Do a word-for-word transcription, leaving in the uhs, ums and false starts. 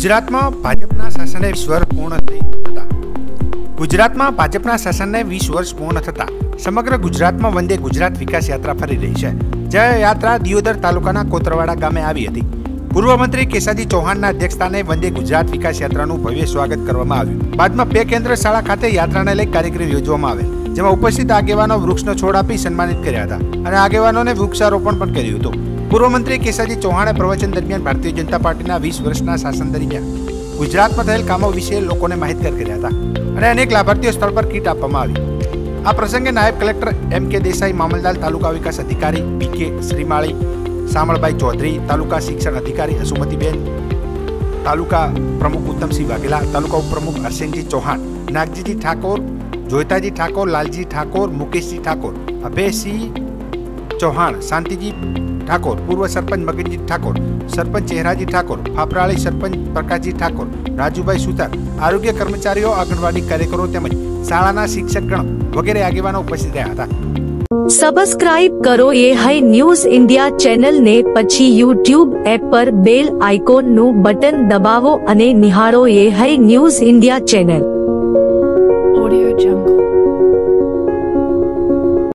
ગુજરાતમાં ભાજપના શાસને વીસ વર્ષ પૂર્ણ થઈ હતા ગુજરાતમાં ભાજપના શાસનને વીસ વર્ષ પૂર્ણ થતા સમગ્ર ગુજરાતમાં વંદે ગુજરાત વિકાસ યાત્રા ફરી રહી છે। જે યાત્રા દિયોદર તાલુકાના કોતરવાડા ગામે આવી હતી। પૂર્વ મંત્રી કેસાજી ચૌહાણના અધ્યક્ષસ્થાને વંદે ગુજરાત વિકાસ યાત્રાનું ભવ્ય સ્વાગત કરવામાં આવ્યું। બાદમાં પે કેન્દ્ર શાળા ખાતે યાત્રાને લઈ કાર્યક્રમ યોજવામાં આવેલ, જેમાં ઉપસ્થિત આગેવાનો વૃક્ષનો છોડ આપી સન્માનિત કર્યા હતા અને આગેવાનોને વૃક્ષારોપણ પણ કર્યું હતું। પૂર્વ મંત્રી કેસાજી ચૌહાણે પ્રવચન દરમિયાન ભારતીય જનતા પાર્ટીના વીસ વર્ષના શાસન દરમિયાન ગુજરાતમાં થયેલ કામો વિશે લોકોને માહિતગાર કર્યા હતા અને અનેક લાભાર્થીઓ સ્થળ પર કીટ આપવામાં આવી। આ પ્રસંગે નાયબ કલેક્ટર એમ કે દેસાઈ, મામલતદાર, તાલુકા વિકાસ અધિકારી બી કે શ્રીમાળી, શામળભાઈ ચૌધરી, તાલુકા શિક્ષણ અધિકારી અસુમતીબેન, તાલુકા પ્રમુખ ઉત્તમસિંહ વાઘેલા, તાલુકા ઉપપ્રમુખ હરસેનજી ચૌહાણ, નાગજીજી ઠાકોર, જોયતાજી ઠાકોર, લાલજી ઠાકોર, મુકેશજી ઠાકોર, અભયસિંહ ચૌહાણ, શાંતિજી ઠાકોર, પૂર્વ સરપંચ મગનજી ઠાકોર, સરપંચ ચહેરાજી ઠાકોર, ફાફરાળી સરપંચ પ્રકાશજી ઠાકોર, રાજુભાઈ સુતાર, આરોગ્ય કર્મચારીઓ, આંગણવાડી કાર્યકરો તેમજ શાળાના શિક્ષકગણ વગેરે આગેવાનો ઉપસ્થિત રહ્યા હતા। સબસ્ક્રાઇબ કરો એ હાઈ ન્યૂઝ ઇન્ડિયા ચેનલ ને, પછી યુટ્યુબ એપ પર બેલ આઇકોન નું બટન દબાવો અને નિહાળો એ high news India channel. Audio જંગલ।